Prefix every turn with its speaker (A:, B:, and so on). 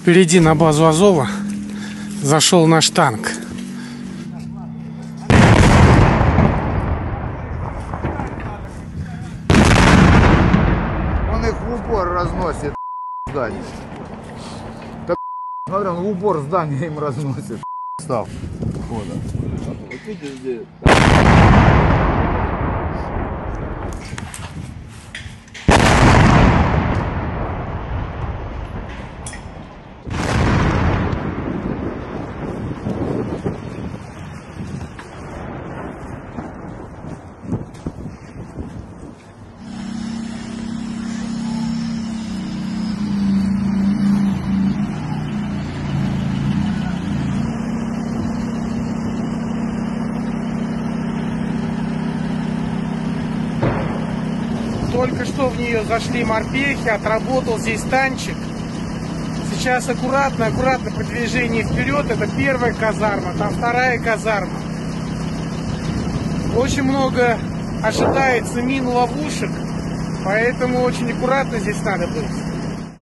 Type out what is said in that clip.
A: Впереди на базу Азова зашел наш танк.
B: Он их в упор разносит, здание. Да, смотри, он в упор здание им разносит. Став хода. Вот видишь, здесь.
A: Только что в нее зашли морпехи, отработал здесь танчик. Сейчас аккуратно продвижение вперед. Это первая казарма, там вторая казарма. Очень много ожидается мин, ловушек, поэтому очень аккуратно здесь надо быть.